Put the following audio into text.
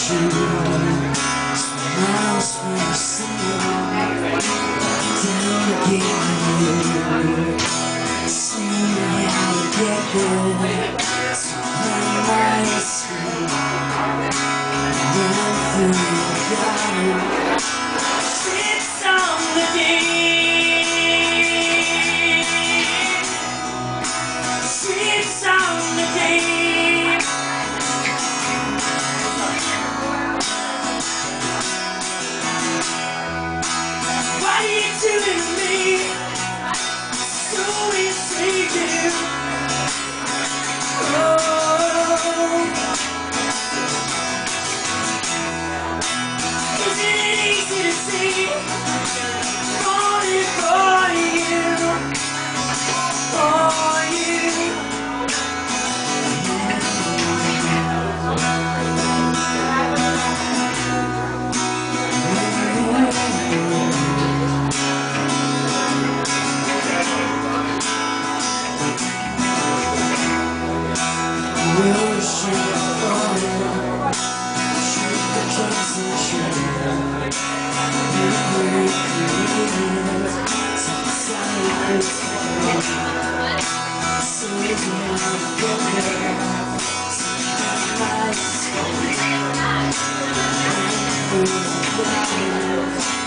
miles from the sea, down again. See how to get there. Play my history, run through the garden. Sits on the deep, sits on the deep. What are you doing to me? So easy to isn't it easy to see? Falling for you, for you. We'll shoot for you, shoot the case and shoot. So